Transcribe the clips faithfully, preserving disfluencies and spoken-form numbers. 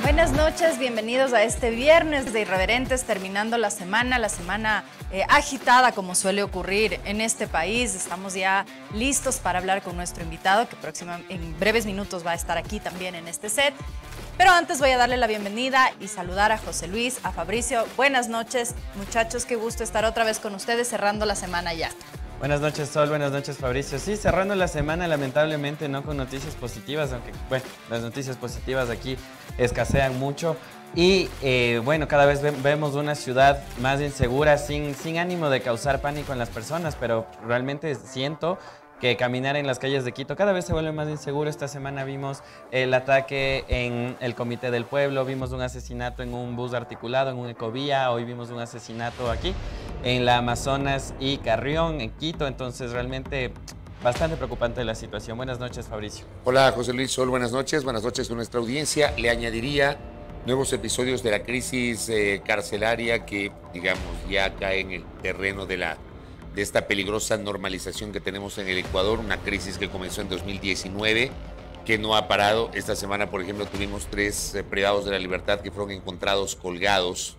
Buenas noches, bienvenidos a este viernes de Irreverentes, terminando la semana, la semana eh, agitada como suele ocurrir en este país. Estamos ya listos para hablar con nuestro invitado, que próxima, en breves minutos va a estar aquí también en este set. Pero antes voy a darle la bienvenida y saludar a José Luis, a Fabricio. Buenas noches, muchachos, qué gusto estar otra vez con ustedes cerrando la semana ya. Buenas noches, Sol. Buenas noches, Fabricio. Sí, cerrando la semana, lamentablemente no con noticias positivas, aunque, bueno, las noticias positivas aquí escasean mucho. Y, eh, bueno, cada vez ve vemos una ciudad más insegura, sin, sin ánimo de causar pánico en las personas, pero realmente siento que caminar en las calles de Quito cada vez se vuelve más inseguro. Esta semana vimos el ataque en el Comité del Pueblo, vimos un asesinato en un bus articulado, en un ecovía, hoy vimos un asesinato aquí en la Amazonas y Carrión, en Quito. Entonces realmente bastante preocupante la situación. Buenas noches, Fabricio. Hola, José Luis Sol, buenas noches, buenas noches a nuestra audiencia. Le añadiría nuevos episodios de la crisis eh, carcelaria que, digamos, ya cae en el terreno de la de esta peligrosa normalización que tenemos en el Ecuador, una crisis que comenzó en dos mil diecinueve, que no ha parado. Esta semana, por ejemplo, tuvimos tres eh, privados de la libertad que fueron encontrados colgados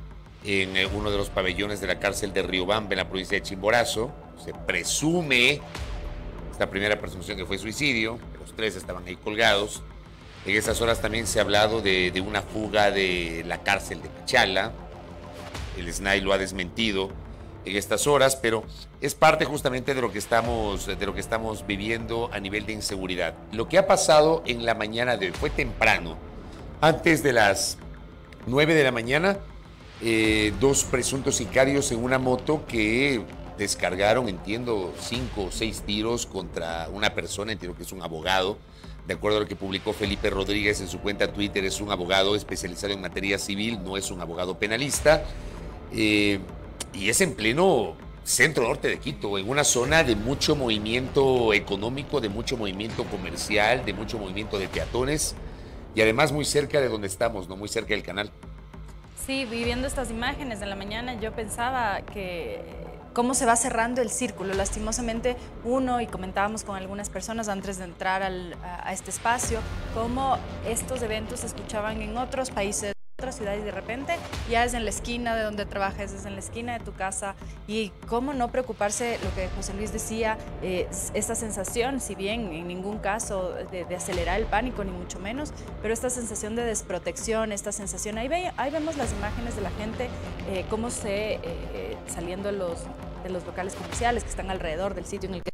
en eh, uno de los pabellones de la cárcel de Riobamba, en la provincia de Chimborazo. Se presume, esta primera presunción, que fue suicidio, los tres estaban ahí colgados. En esas horas también se ha hablado de, de una fuga de la cárcel de Machala. El S N A I lo ha desmentido en estas horas, pero es parte justamente de lo que estamos, de lo que estamos viviendo a nivel de inseguridad. Lo que ha pasado en la mañana de hoy fue temprano, antes de las nueve de la mañana, eh, dos presuntos sicarios en una moto que descargaron, entiendo, cinco o seis tiros contra una persona, entiendo que es un abogado. De acuerdo a lo que publicó Felipe Rodríguez en su cuenta Twitter, es un abogado especializado en materia civil, no es un abogado penalista. Eh, Y es en pleno centro norte de Quito, en una zona de mucho movimiento económico, de mucho movimiento comercial, de mucho movimiento de peatones y además muy cerca de donde estamos, ¿no? Muy cerca del canal. Sí, viviendo estas imágenes de la mañana, yo pensaba que cómo se va cerrando el círculo. Lastimosamente, uno, y comentábamos con algunas personas antes de entrar al, a, a este espacio, cómo estos eventos se escuchaban en otros países, otras ciudades, y de repente ya es en la esquina de donde trabajas, es en la esquina de tu casa. Y cómo no preocuparse, lo que José Luis decía, eh, esta sensación, si bien en ningún caso de, de acelerar el pánico, ni mucho menos, pero esta sensación de desprotección, esta sensación, ahí, ve, ahí vemos las imágenes de la gente, eh, cómo se, eh, saliendo de los, de los locales comerciales que están alrededor del sitio en el que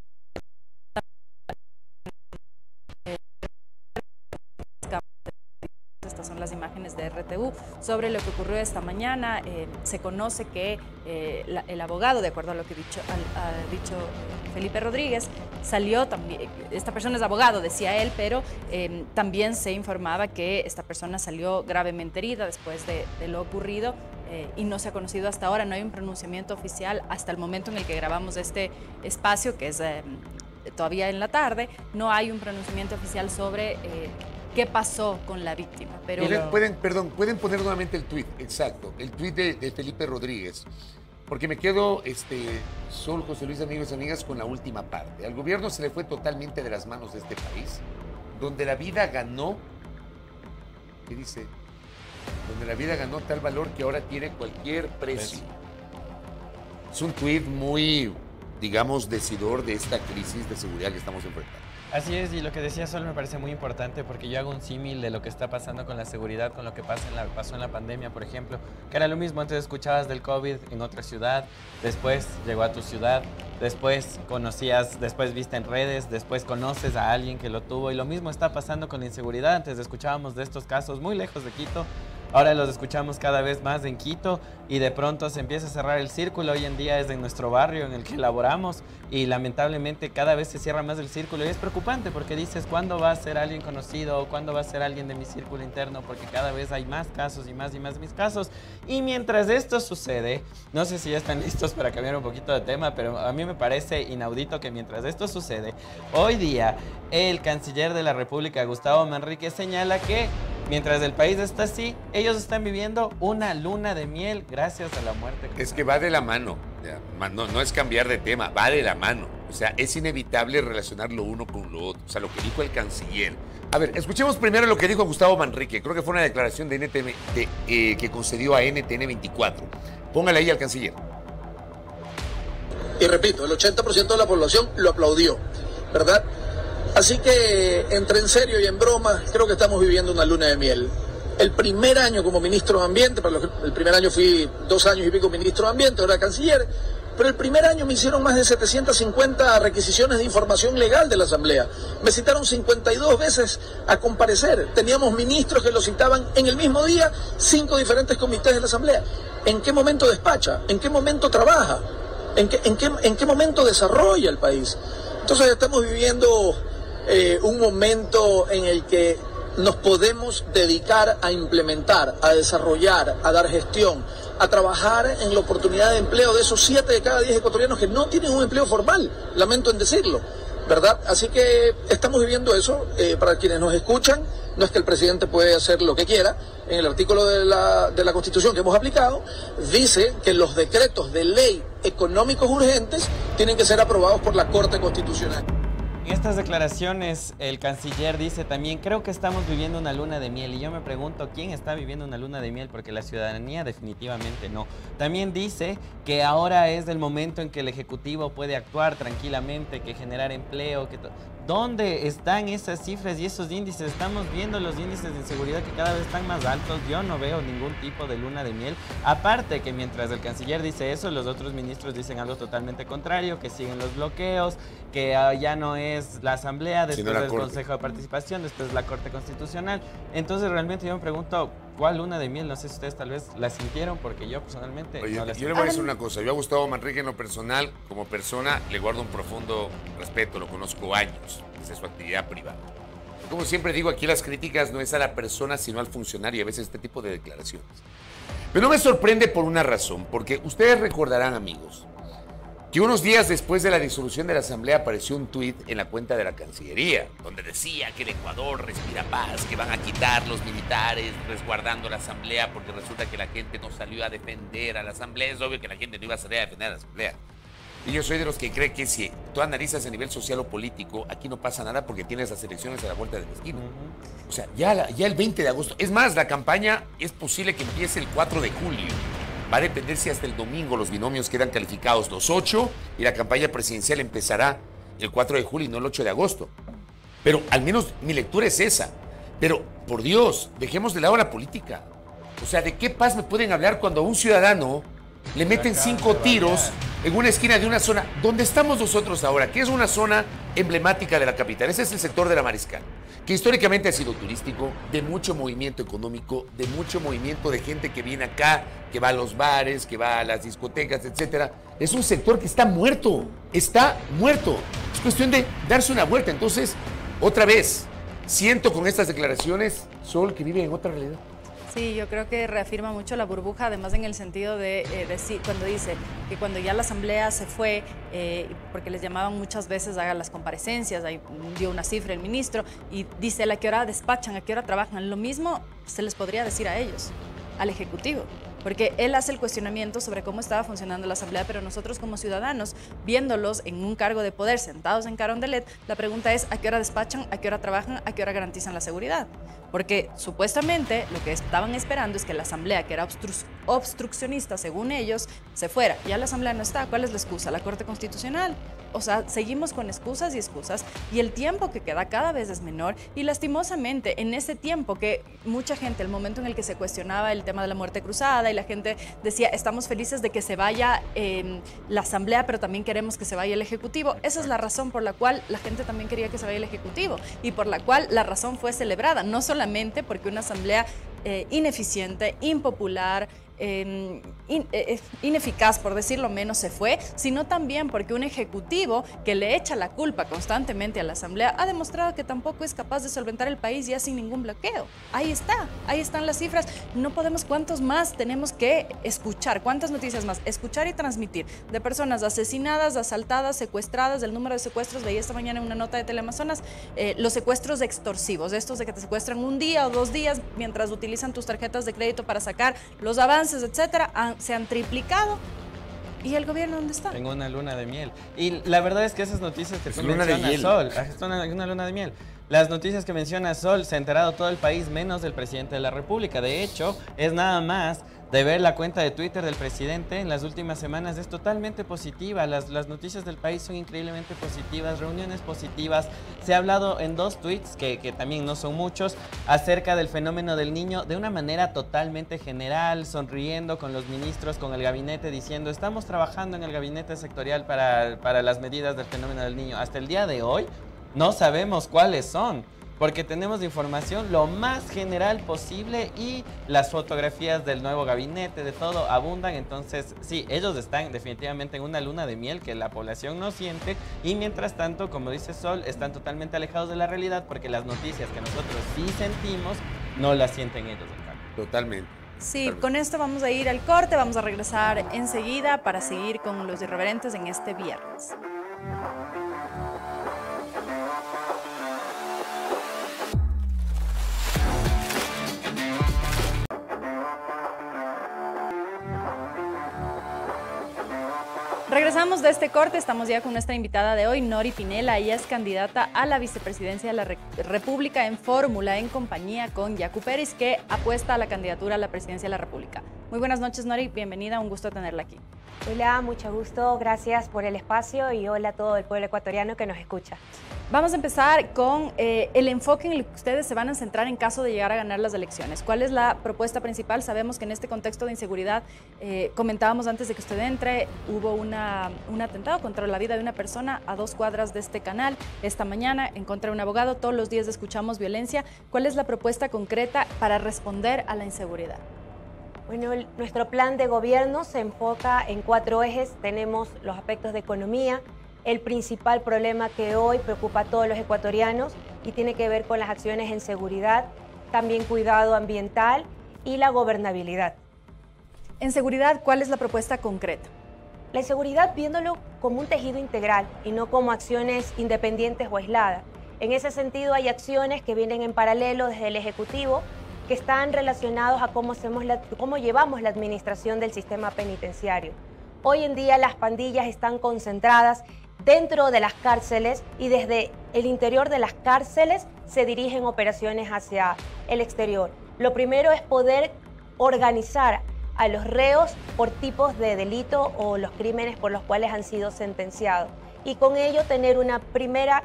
son las imágenes de R T U sobre lo que ocurrió esta mañana. Eh, se conoce que eh, la, el abogado, de acuerdo a lo que dicho, al, ha dicho Felipe Rodríguez, salió también, esta persona es abogado, decía él, pero eh, también se informaba que esta persona salió gravemente herida después de, de lo ocurrido. Eh, y no se ha conocido hasta ahora, no hay un pronunciamiento oficial hasta el momento en el que grabamos este espacio, que es eh, todavía en la tarde. No hay un pronunciamiento oficial sobre eh, qué pasó con la víctima. Pero Miren, pueden, perdón, pueden poner nuevamente el tuit, exacto, el tuit de, de Felipe Rodríguez, porque me quedo, este, Sol, José Luis, amigos y amigas, con la última parte. Al gobierno se le fue totalmente de las manos de este país, donde la vida ganó, ¿qué dice? Donde la vida ganó tal valor que ahora tiene cualquier precio. Es un tuit muy, digamos, decidor de esta crisis de seguridad que estamos enfrentando. Así es, y lo que decía Sol me parece muy importante, porque yo hago un símil de lo que está pasando con la seguridad, con lo que pasa en la, pasó en la pandemia, por ejemplo, que era lo mismo. Antes escuchabas del COVID en otra ciudad, después llegó a tu ciudad, después conocías, después viste en redes, después conoces a alguien que lo tuvo, y lo mismo está pasando con la inseguridad. Antes escuchábamos de estos casos muy lejos de Quito, ahora los escuchamos cada vez más en Quito, y de pronto se empieza a cerrar el círculo. Hoy en día es en nuestro barrio en el que laboramos, y lamentablemente cada vez se cierra más el círculo, y es preocupante porque dices, ¿cuándo va a ser alguien conocido o cuándo va a ser alguien de mi círculo interno? Porque cada vez hay más casos y más y más de mis casos. Y mientras esto sucede, no sé si ya están listos para cambiar un poquito de tema, pero a mí me parece inaudito que mientras esto sucede, hoy día el canciller de la República, Gustavo Manrique, señala que mientras el país está así, ellos están viviendo una luna de miel gracias a la muerte. Es que va de la mano, no, no es cambiar de tema, va de la mano. O sea, es inevitable relacionar lo uno con lo otro. O sea, lo que dijo el canciller A ver, escuchemos primero lo que dijo Gustavo Manrique. Creo que fue una declaración de N T N, de, eh, que concedió a N T N veinticuatro. Póngale ahí al canciller. Y repito, el ochenta por ciento de la población lo aplaudió, ¿verdad? Así que, entre en serio y en broma, creo que estamos viviendo una luna de miel. El primer año como ministro de Ambiente, para los que, el primer año fui dos años y pico ministro de Ambiente, ahora canciller, pero el primer año me hicieron más de setecientas cincuenta requisiciones de información legal de la Asamblea. Me citaron cincuenta y dos veces a comparecer. Teníamos ministros que lo citaban en el mismo día, cinco diferentes comités de la Asamblea. ¿En qué momento despacha? ¿En qué momento trabaja? ¿En qué, en qué, en qué momento desarrolla el país? Entonces estamos viviendo eh, un momento en el que nos podemos dedicar a implementar, a desarrollar, a dar gestión, a trabajar en la oportunidad de empleo de esos siete de cada diez ecuatorianos que no tienen un empleo formal, lamento en decirlo, ¿verdad? Así que estamos viviendo eso. Eh, para quienes nos escuchan, no es que el presidente puede hacer lo que quiera. En el artículo de la, de la Constitución que hemos aplicado, dice que los decretos de ley económicos urgentes tienen que ser aprobados por la Corte Constitucional. En estas declaraciones, el canciller dice también, creo que estamos viviendo una luna de miel. Y yo me pregunto, ¿quién está viviendo una luna de miel? Porque la ciudadanía definitivamente no. También dice que ahora es el momento en que el Ejecutivo puede actuar tranquilamente, que generar empleo, que... ¿Dónde están esas cifras y esos índices? Estamos viendo los índices de inseguridad que cada vez están más altos. Yo no veo ningún tipo de luna de miel. Aparte que mientras el canciller dice eso, los otros ministros dicen algo totalmente contrario, que siguen los bloqueos, que uh, ya no es la Asamblea, después del Consejo de Participación, después la Corte Constitucional. Entonces realmente yo me pregunto, ¿cuál luna de miel? No sé si ustedes tal vez la sintieron, porque yo personalmente Oye, no la yo sentí. le voy a decir una cosa. Yo a Gustavo Manrique en lo personal, como persona, le guardo un profundo respeto. Lo conozco años. Esa es su actividad privada. Como siempre digo, aquí las críticas no es a la persona, sino al funcionario, y a veces este tipo de declaraciones. Pero no me sorprende por una razón, porque ustedes recordarán, amigos, que unos días después de la disolución de la Asamblea apareció un tuit en la cuenta de la Cancillería, donde decía que el Ecuador respira paz, que van a quitar los militares resguardando la Asamblea, porque resulta que la gente no salió a defender a la Asamblea. Es obvio que la gente no iba a salir a defender a la Asamblea. Y yo soy de los que cree que si tú analizas a nivel social o político, aquí no pasa nada porque tienes las elecciones a la vuelta de la esquina. Uh-huh. O sea, ya, la, ya el veinte de agosto. Es más, la campaña es posible que empiece el cuatro de julio. Va a depender si hasta el domingo los binomios quedan calificados los ocho y la campaña presidencial empezará el cuatro de julio y no el ocho de agosto. Pero al menos mi lectura es esa. Pero, por Dios, dejemos de lado la política. O sea, ¿de qué paz me pueden hablar cuando a un ciudadano le meten cinco tiros en una esquina de una zona donde estamos nosotros ahora, que es una zona emblemática de la capital? Ese es el sector de la Mariscal, que históricamente ha sido turístico, de mucho movimiento económico, de mucho movimiento de gente que viene acá, que va a los bares, que va a las discotecas, etcétera. Es un sector que está muerto, está muerto. Es cuestión de darse una vuelta. Entonces, otra vez, siento con estas declaraciones, Sol, que vive en otra realidad. Sí, yo creo que reafirma mucho la burbuja, además en el sentido de eh, decir, cuando dice que cuando ya la Asamblea se fue, eh, porque les llamaban muchas veces a las comparecencias, ahí dio una cifra el ministro, y dice a qué hora despachan, a qué hora trabajan. Lo mismo se les podría decir a ellos, al Ejecutivo, porque él hace el cuestionamiento sobre cómo estaba funcionando la Asamblea, pero nosotros como ciudadanos, viéndolos en un cargo de poder, sentados en Carondelet, la pregunta es a qué hora despachan, a qué hora trabajan, a qué hora garantizan la seguridad. Porque supuestamente lo que estaban esperando es que la Asamblea, que era obstru obstruccionista según ellos, se fuera. Ya la Asamblea no está. ¿Cuál es la excusa? La Corte Constitucional. O sea, seguimos con excusas y excusas y el tiempo que queda cada vez es menor y lastimosamente en ese tiempo que mucha gente, el momento en el que se cuestionaba el tema de la muerte cruzada y la gente decía estamos felices de que se vaya eh, la Asamblea pero también queremos que se vaya el Ejecutivo, esa es la razón por la cual la gente también quería que se vaya el Ejecutivo y por la cual la razón fue celebrada, no solamente porque una Asamblea eh, ineficiente, impopular, Eh, in, eh, ineficaz, por decirlo menos, se fue, sino también porque un ejecutivo que le echa la culpa constantemente a la Asamblea ha demostrado que tampoco es capaz de solventar el país ya sin ningún bloqueo. Ahí está, ahí están las cifras. No podemos, ¿cuántos más tenemos que escuchar? ¿Cuántas noticias más? Escuchar y transmitir de personas asesinadas, asaltadas, secuestradas, del número de secuestros. Veía esta mañana en una nota de Teleamazonas eh, los secuestros extorsivos, estos de que te secuestran un día o dos días mientras utilizan tus tarjetas de crédito para sacar los avances, etcétera, han, se han triplicado. ¿Y el gobierno dónde está? En una luna de miel. Y la verdad es que esas noticias que tú mencionas, Sol, es una, una luna de miel. Las noticias que menciona Sol se ha enterado todo el país menos el presidente de la República. De hecho, es nada más de ver la cuenta de Twitter del presidente en las últimas semanas, es totalmente positiva. Las, las noticias del país son increíblemente positivas, reuniones positivas. Se ha hablado en dos tweets, que, que también no son muchos, acerca del fenómeno del niño de una manera totalmente general, sonriendo con los ministros, con el gabinete, diciendo estamos trabajando en el gabinete sectorial para, para las medidas del fenómeno del niño. Hasta el día de hoy no sabemos cuáles son, porque tenemos información lo más general posible y las fotografías del nuevo gabinete, de todo, abundan. Entonces, sí, ellos están definitivamente en una luna de miel que la población no siente y mientras tanto, como dice Sol, están totalmente alejados de la realidad porque las noticias que nosotros sí sentimos no las sienten ellos. Totalmente. Sí, Totalmente. Con esto vamos a ir al corte, vamos a regresar enseguida para seguir con los irreverentes en este viernes. Regresamos de este corte, estamos ya con nuestra invitada de hoy, Nori Pinela. Ella es candidata a la vicepresidencia de la Re República en fórmula, en compañía con Yacu Pérez, que apuesta a la candidatura a la presidencia de la República. Muy buenas noches, Nori, bienvenida, un gusto tenerla aquí. Hola, mucho gusto, gracias por el espacio y hola a todo el pueblo ecuatoriano que nos escucha. Vamos a empezar con eh, el enfoque en el que ustedes se van a centrar en caso de llegar a ganar las elecciones. ¿Cuál es la propuesta principal? Sabemos que en este contexto de inseguridad, eh, comentábamos antes de que usted entre, hubo una, un atentado contra la vida de una persona a dos cuadras de este canal. Esta mañana, en contra de un abogado, todos los días escuchamos violencia. ¿Cuál es la propuesta concreta para responder a la inseguridad? Bueno, el, nuestro plan de gobierno se enfoca en cuatro ejes. Tenemos los aspectos de economía, el principal problema que hoy preocupa a todos los ecuatorianos y tiene que ver con las acciones en seguridad, también cuidado ambiental y la gobernabilidad. En seguridad, ¿cuál es la propuesta concreta? La inseguridad viéndolo como un tejido integral y no como acciones independientes o aisladas. En ese sentido hay acciones que vienen en paralelo desde el Ejecutivo que están relacionados a cómo, hacemos la, cómo llevamos la administración del sistema penitenciario. Hoy en día las pandillas están concentradas dentro de las cárceles y desde el interior de las cárceles se dirigen operaciones hacia el exterior. Lo primero es poder organizar a los reos por tipos de delito o los crímenes por los cuales han sido sentenciados y con ello tener una primera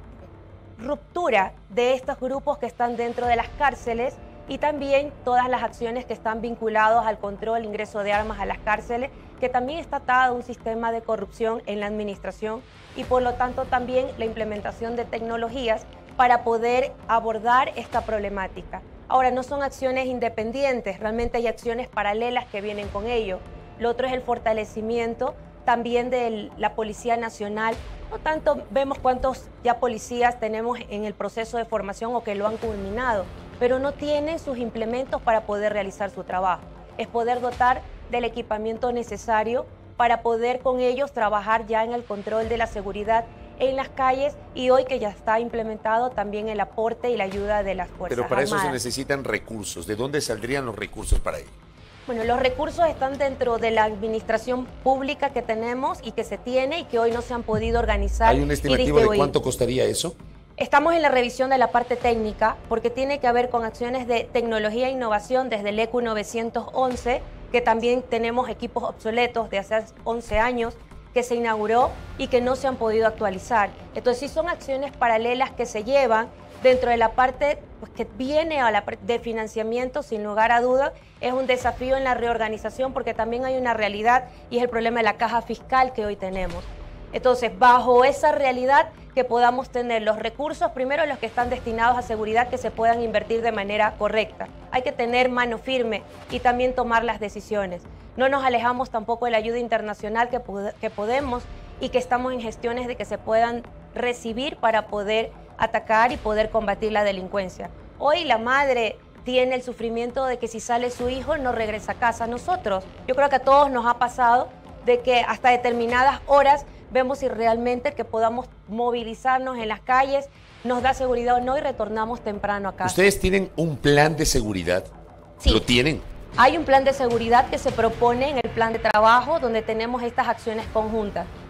ruptura de estos grupos que están dentro de las cárceles y también todas las acciones que están vinculadas al control, ingreso de armas a las cárceles, que también está atado a un sistema de corrupción en la administración y por lo tanto también la implementación de tecnologías para poder abordar esta problemática. Ahora, no son acciones independientes, realmente hay acciones paralelas que vienen con ello. Lo otro es el fortalecimiento también de la Policía Nacional. No tanto vemos cuántos ya policías tenemos en el proceso de formación o que lo han culminado, pero no tienen sus implementos para poder realizar su trabajo. Es poder dotar del equipamiento necesario para poder con ellos trabajar ya en el control de la seguridad en las calles y hoy que ya está implementado también el aporte y la ayuda de las Fuerzas Pero para Armadas. eso se necesitan recursos. ¿De dónde saldrían los recursos para ello? Bueno, los recursos están dentro de la administración pública que tenemos y que se tiene y que hoy no se han podido organizar. ¿Hay un estimativo de cuánto costaría eso? Estamos en la revisión de la parte técnica porque tiene que ver con acciones de tecnología e innovación desde el E Q novecientos once, que también tenemos equipos obsoletos de hace once años que se inauguró y que no se han podido actualizar. Entonces sí son acciones paralelas que se llevan dentro de la parte pues, que viene a la de financiamiento, sin lugar a duda. Es un desafío en la reorganización porque también hay una realidad y es el problema de la caja fiscal que hoy tenemos. Entonces, bajo esa realidad, que podamos tener los recursos, primero los que están destinados a seguridad, que se puedan invertir de manera correcta. Hay que tener mano firme y también tomar las decisiones. No nos alejamos tampoco de la ayuda internacional que, que podemos y que estamos en gestiones de que se puedan recibir para poder atacar y poder combatir la delincuencia. Hoy la madre tiene el sufrimiento de que si sale su hijo no regresa a casa. Nosotros, yo creo que a todos nos ha pasado de que hasta determinadas horas vemos si realmente que podamos movilizarnos en las calles, nos da seguridad o no y retornamos temprano a casa. ¿Ustedes tienen un plan de seguridad? Sí. ¿Lo tienen? Hay un plan de seguridad que se propone en el plan de trabajo donde tenemos estas acciones conjuntas.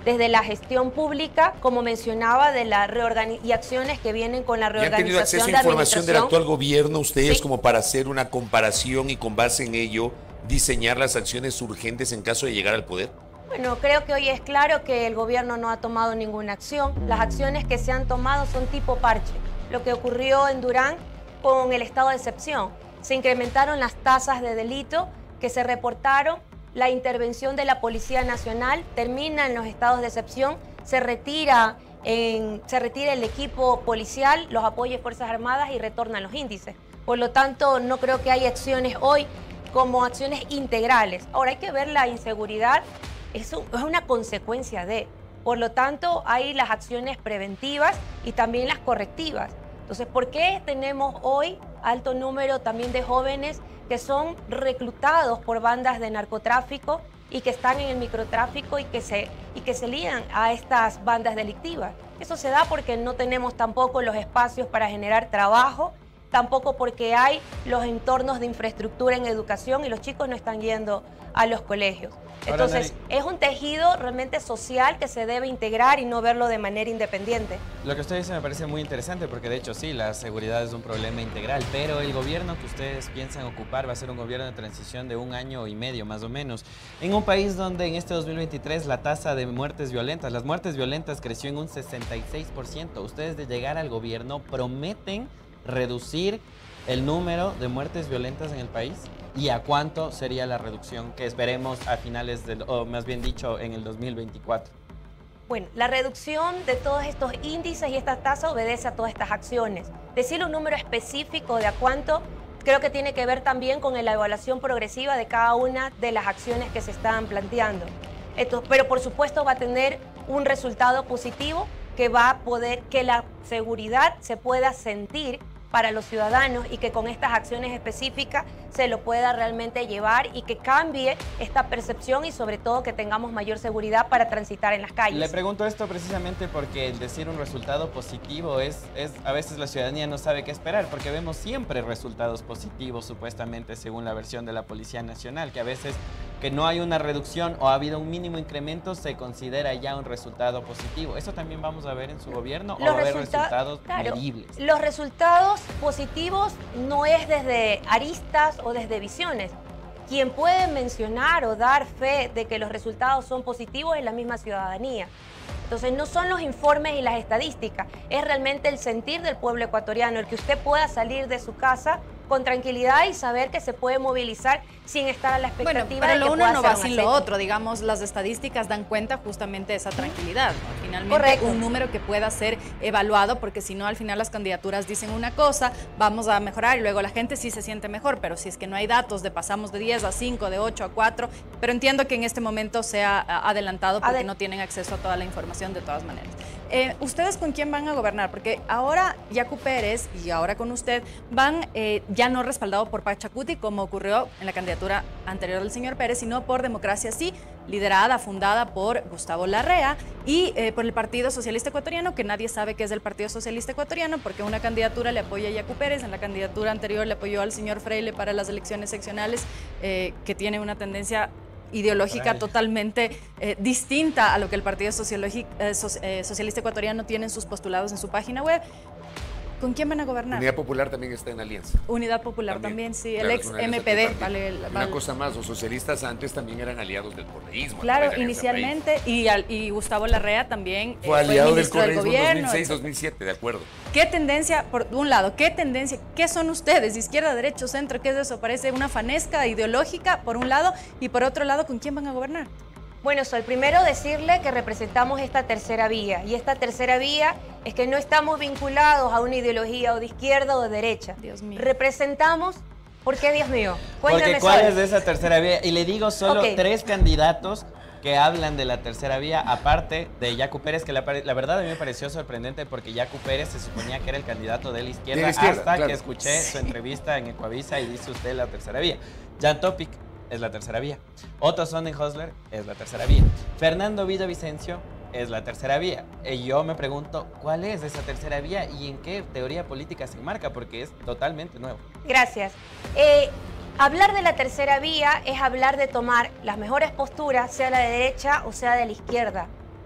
desde la gestión pública, como mencionaba, de la reorganización y acciones que vienen con la reorganización. ¿Han tenido acceso a de información del actual gobierno ustedes, sí, como para hacer una comparación y con base en ello diseñar las acciones urgentes en caso de llegar al poder? Bueno, creo que hoy es claro que el gobierno no ha tomado ninguna acción. Las acciones que se han tomado son tipo parche. Lo que ocurrió en Durán con el estado de excepción. Se incrementaron las tasas de delito que se reportaron, la intervención de la Policía Nacional termina en los estados de excepción, se retira, en, se retira el equipo policial, los apoya Fuerzas Armadas y retornan los índices. Por lo tanto, no creo que haya acciones hoy como acciones integrales. Ahora hay que ver la inseguridad, es, un, es una consecuencia de, por lo tanto hay las acciones preventivas y también las correctivas. Entonces, ¿por qué tenemos hoy alto número también de jóvenes que son reclutados por bandas de narcotráfico y que están en el microtráfico y que se, y que se lían a estas bandas delictivas? Eso se da porque no tenemos tampoco los espacios para generar trabajo, tampoco porque hay los entornos de infraestructura en educación y los chicos no están yendo a los colegios. Entonces, Ahora, es un tejido realmente social que se debe integrar y no verlo de manera independiente. Lo que usted dice me parece muy interesante porque de hecho sí, la seguridad es un problema integral, pero el gobierno que ustedes piensan ocupar va a ser un gobierno de transición de un año y medio más o menos. En un país donde en este dos mil veintitrés la tasa de muertes violentas, las muertes violentas creció en un sesenta y seis por ciento. Ustedes de llegar al gobierno prometen reducir el número de muertes violentas en el país. ¿Y a cuánto sería la reducción que esperemos a finales del, o más bien dicho, en el dos mil veinticuatro? Bueno, la reducción de todos estos índices y esta tasa obedece a todas estas acciones. Decirle un número específico de a cuánto, creo que tiene que ver también con la evaluación progresiva de cada una de las acciones que se están planteando. Esto, pero por supuesto va a tener un resultado positivo que va a poder, que la seguridad se pueda sentir para los ciudadanos y que con estas acciones específicas se lo pueda realmente llevar y que cambie esta percepción y sobre todo que tengamos mayor seguridad para transitar en las calles. Le pregunto esto precisamente porque el decir un resultado positivo es, es a veces la ciudadanía no sabe qué esperar porque vemos siempre resultados positivos supuestamente según la versión de la Policía Nacional, que a veces que no hay una reducción o ha habido un mínimo incremento se considera ya un resultado positivo. ¿Eso también vamos a ver en su gobierno o va a haber resultados claro, medibles? Los resultados positivos no es desde aristas o desde visiones. Quien puede mencionar o dar fe de que los resultados son positivos es la misma ciudadanía. Entonces no son los informes y las estadísticas, es realmente el sentir del pueblo ecuatoriano, el que usted pueda salir de su casa con tranquilidad y saber que se puede movilizar sin estar a la expectativa bueno, pero de lo que uno pueda no ser va un sin lo asedio. otro, digamos, las estadísticas dan cuenta justamente de esa tranquilidad, ¿no? Finalmente Correcto. Un número que pueda ser evaluado, porque si no al final las candidaturas dicen una cosa, vamos a mejorar y luego la gente sí se siente mejor, pero si es que no hay datos de pasamos de diez a cinco, de ocho a cuatro, pero entiendo que en este momento sea adelantado porque Adel- no tienen acceso a toda la información de todas maneras. Eh, ¿Ustedes con quién van a gobernar? Porque ahora Yacu Pérez y ahora con usted van eh, ya no respaldado por Pachacuti, como ocurrió en la candidatura anterior del señor Pérez, sino por Democracia Sí, liderada, fundada por Gustavo Larrea y eh, por el Partido Socialista Ecuatoriano, que nadie sabe qué es el Partido Socialista Ecuatoriano, porque una candidatura le apoya a Yacu Pérez, en la candidatura anterior le apoyó al señor Freile para las elecciones seccionales, eh, que tiene una tendencia ideológica totalmente eh, distinta a lo que el Partido Sociologi- eh, so- eh, Socialista Ecuatoriano tiene en sus postulados en su página web. ¿Con quién van a gobernar? Unidad Popular también está en alianza. Unidad Popular también, También, sí, claro, el es ex una alianza M P D. tripartita. Vale, Una vale. cosa más, los socialistas antes también eran aliados del correísmo. Claro, Alianza inicialmente, y, al- y Gustavo Larrea también eh, Fue aliado del ministro del correísmo en gobierno. dos mil seis, dos mil siete, de acuerdo. ¿Qué tendencia, por un lado, qué tendencia, qué son ustedes, izquierda, derecho, centro, qué es eso? Parece una fanesca ideológica, por un lado, y por otro lado, ¿con quién van a gobernar? Bueno, Sol, primero decirle que representamos esta tercera vía, y esta tercera vía es que no estamos vinculados a una ideología o de izquierda o de derecha. Dios mío. Representamos, ¿por qué, Dios mío? Cuéntame, Porque ¿cuál Sol. es de esa tercera vía? Y le digo solo Ok. tres candidatos que hablan de la tercera vía, aparte de Yacu Pérez, que la, pare- la verdad a mí me pareció sorprendente porque Yacu Pérez se suponía que era el candidato de la izquierda, De la izquierda, hasta claro. que escuché su entrevista en Ecuavisa y dice usted la tercera vía. Jan Topic es la tercera vía. Otto Sonnenhosler es la tercera vía. Fernando Villavicencio es la tercera vía. Y yo me pregunto, ¿cuál es esa tercera vía y en qué teoría política se enmarca? Porque es totalmente nuevo. Gracias. Eh, hablar de la tercera vía es hablar de tomar las mejores posturas, sea la de derecha o sea de la izquierda.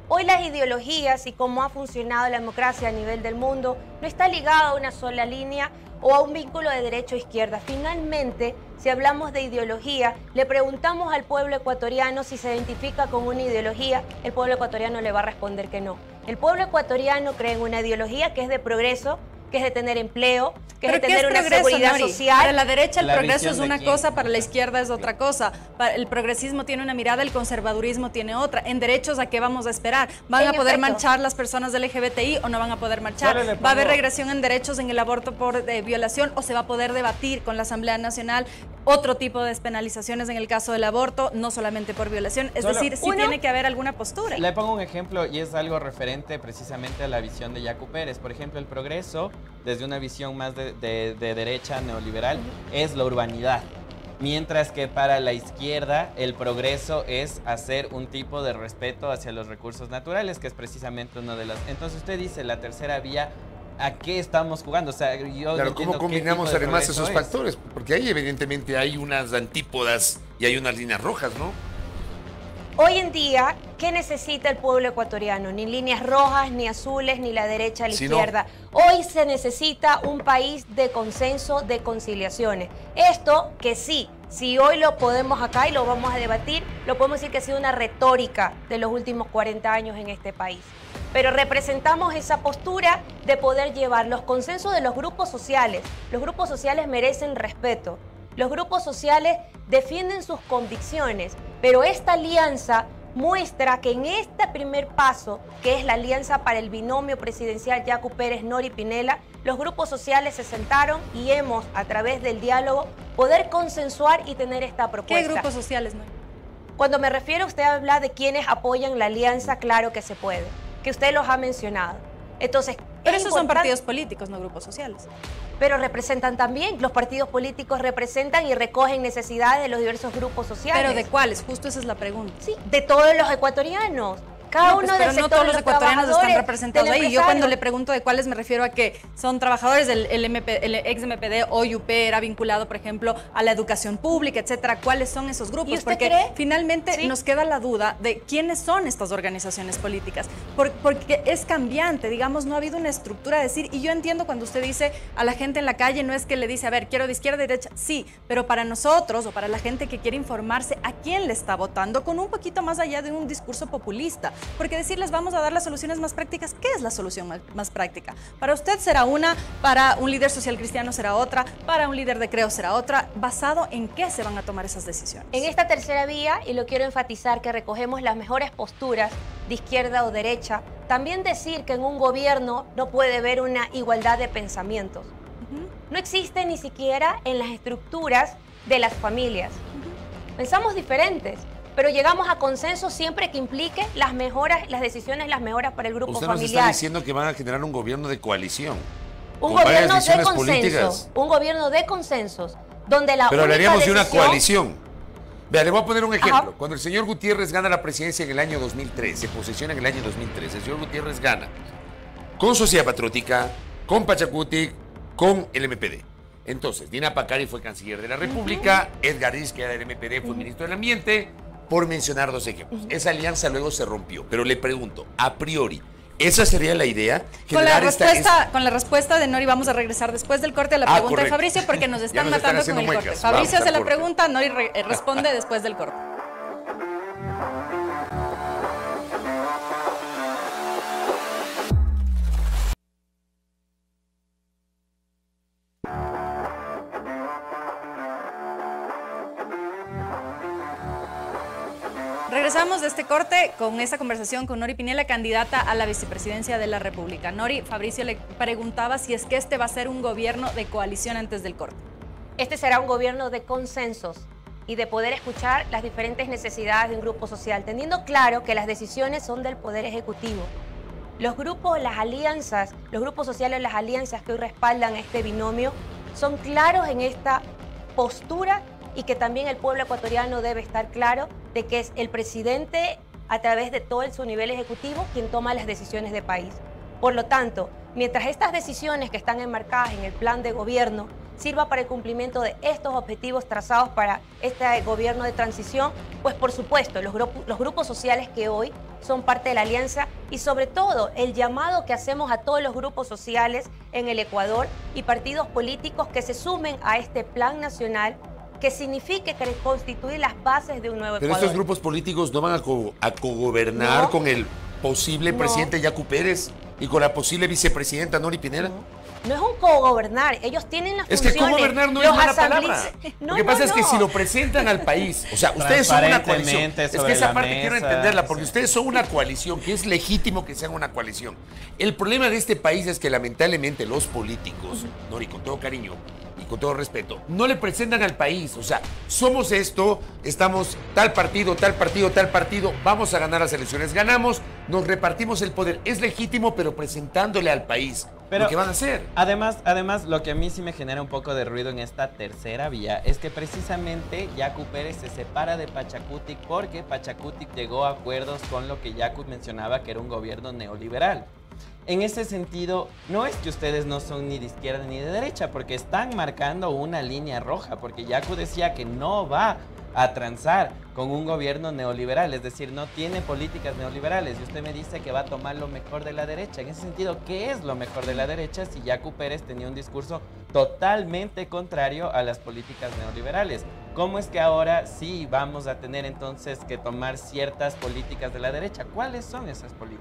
Hoy las ideologías y cómo ha funcionado la democracia a nivel del mundo no está ligada a una sola línea o a un vínculo de derecha o izquierda. Finalmente, si hablamos de ideología, le preguntamos al pueblo ecuatoriano si se identifica con una ideología, el pueblo ecuatoriano le va a responder que no. El pueblo ecuatoriano cree en una ideología que es de progreso, que es de tener empleo, que es de tener una seguridad social. Para la derecha el La progreso es visión de una quién. cosa, para la izquierda es otra cosa. Para el progresismo tiene una mirada, el conservadurismo tiene otra. En derechos, ¿a qué vamos a esperar? ¿Van En a poder efecto. marchar las personas L G B T I o no van a poder marchar? Solo le ¿Va a haber pongo- regresión en derechos en el aborto por eh, violación o se va a poder debatir con la Asamblea Nacional otro tipo de despenalizaciones en el caso del aborto, no solamente por violación? Es Solo- decir, sí Uno- tiene que haber alguna postura. Le pongo un ejemplo y es algo referente precisamente a la visión de Yacu Pérez. Por ejemplo, el progreso, desde una visión más de, de- de derecha neoliberal, es la urbanidad. Mientras que para la izquierda el progreso es hacer un tipo de respeto hacia los recursos naturales, que es precisamente uno de las... Entonces usted dice, la tercera vía, ¿a qué estamos jugando? O sea, yo no Claro, entiendo ¿cómo qué combinamos tipo de además progreso esos es. factores? Porque ahí evidentemente hay unas antípodas y hay unas líneas rojas, ¿no? Hoy en día, ¿qué necesita el pueblo ecuatoriano? Ni líneas rojas, ni azules, ni la derecha a la Si no- izquierda. Hoy se necesita un país de consenso, de conciliaciones. Esto que sí, si hoy lo podemos acá y lo vamos a debatir, lo podemos decir que ha sido una retórica de los últimos cuarenta años en este país. Pero representamos esa postura de poder llevar los consensos de los grupos sociales. Los grupos sociales merecen respeto. Los grupos sociales defienden sus convicciones, pero esta alianza muestra que en este primer paso, que es la alianza para el binomio presidencial Yacu Pérez, Nori Pinela, los grupos sociales se sentaron y hemos, a través del diálogo, poder consensuar y tener esta propuesta. ¿Qué grupos sociales, no? Cuando me refiero, usted habla de quienes apoyan la alianza, claro que se puede, que usted los ha mencionado. Entonces, Pero es esos son importante- partidos políticos, no grupos sociales. Pero representan también, los partidos políticos representan y recogen necesidades de los diversos grupos sociales. ¿Pero de cuáles? Justo esa es la pregunta. Sí, de todos los ecuatorianos. Cada No, pues, uno pero del no sector todos de los ecuatorianos están trabajadores, representados del ahí. Yo cuando empresario. le pregunto de cuáles me refiero a que son trabajadores del el M P, el ex M P D o U P era vinculado, por ejemplo, a la educación pública, etcétera. ¿Cuáles son esos grupos? ¿Y usted Porque cree? finalmente Sí. nos queda la duda de quiénes son estas organizaciones políticas. Por- porque es cambiante, digamos, no ha habido una estructura de decir, y yo entiendo cuando usted dice a la gente en la calle, no es que le dice, a ver, quiero de izquierda y derecha, sí, pero para nosotros o para la gente que quiere informarse, ¿a quién le está votando? Con un poquito más allá de un discurso populista. Porque decirles, vamos a dar las soluciones más prácticas, ¿qué es la solución más, más práctica? Para usted será una, para un líder social cristiano será otra, para un líder de creo será otra. ¿Basado en qué se van a tomar esas decisiones? En esta tercera vía, y lo quiero enfatizar, que recogemos las mejores posturas de izquierda o derecha, también decir que en un gobierno no puede haber una igualdad de pensamientos. No existe ni siquiera en las estructuras de las familias. Pensamos diferentes, pero llegamos a consenso siempre que implique las mejoras, las decisiones, las mejoras para el grupo Usted nos está familiar. diciendo que van a generar un gobierno de coalición. Un con varias gobierno de decisiones consenso, políticas. un gobierno de consensos, donde la Pero única hablaríamos de una decisión- coalición. Vea, le voy a poner un ejemplo. Ajá. Cuando el señor Gutiérrez gana la presidencia en el año dos mil tres, se posesiona en el año dos mil tres, el señor Gutiérrez gana con Sociedad Patriótica, con Pachacutic, con el M P D. Entonces, Dina Pacari fue canciller de la República, Edgar Riz, que era del M P D, fue ministro del Ambiente, por mencionar dos ejemplos. Esa alianza luego se rompió. Pero le pregunto, a priori, ¿esa sería la idea? Con la, Generar esta- respuesta, con la respuesta de Nori vamos a regresar después del corte a la Ah, pregunta de correcto. Fabricio porque nos Ya están nos están matando haciendo con el corte. muecas. Fabricio Vamos hace al la corte. pregunta, Nori re- eh, responde después del corte. Regresamos de este corte con esta conversación con Nori Pinela, candidata a la vicepresidencia de la República. Nori, Fabricio le preguntaba si es que este va a ser un gobierno de coalición antes del corte. Este será un gobierno de consensos y de poder escuchar las diferentes necesidades de un grupo social, teniendo claro que las decisiones son del Poder Ejecutivo. Los grupos, las alianzas, los grupos sociales, las alianzas que hoy respaldan a este binomio, son claros en esta postura y que también el pueblo ecuatoriano debe estar claro de que es el presidente, a través de todo su nivel ejecutivo, quien toma las decisiones de país. Por lo tanto, mientras estas decisiones que están enmarcadas en el plan de gobierno sirva para el cumplimiento de estos objetivos trazados para este gobierno de transición, pues por supuesto, los, grup- los grupos sociales que hoy son parte de la alianza y sobre todo el llamado que hacemos a todos los grupos sociales en el Ecuador y partidos políticos que se sumen a este plan nacional que signifique que constituir las bases de un nuevo Pero Ecuador. estos grupos políticos no van a, co a cogobernar No. con el posible No. presidente Yacu Pérez y con la posible vicepresidenta Nori Pineda. No. No es un cogobernar, ellos tienen las Es que funciones. cogobernar no es Los mala asambleístas- palabra. No, Lo que no, pasa es que no. si lo presentan al país, o sea, ustedes son una coalición. Transparentemente Es que sobre esa la parte quiero mesa, entenderla, porque sí. ustedes son una coalición, que es legítimo que sean una coalición. El problema de este país es que lamentablemente los políticos, Nori, con todo cariño y con todo respeto, no le presentan al país. O sea, somos esto, estamos tal partido, tal partido, tal partido, vamos a ganar las elecciones. Ganamos, nos repartimos el poder. Es legítimo, pero presentándole al país Pero lo que van a hacer. Además, además, lo que a mí sí me genera un poco de ruido en esta tercera vía es que precisamente Yacu Pérez se separa de Pachacutic porque Pachacutic llegó a acuerdos con lo que Yacu mencionaba que era un gobierno neoliberal. En ese sentido, no es que ustedes no son ni de izquierda ni de derecha, porque están marcando una línea roja, porque Yacu decía que no va a transar con un gobierno neoliberal, es decir, no tiene políticas neoliberales, y usted me dice que va a tomar lo mejor de la derecha. En ese sentido, ¿qué es lo mejor de la derecha si Yacu Pérez tenía un discurso totalmente contrario a las políticas neoliberales? ¿Cómo es que ahora sí vamos a tener entonces que tomar ciertas políticas de la derecha? ¿Cuáles son esas políticas?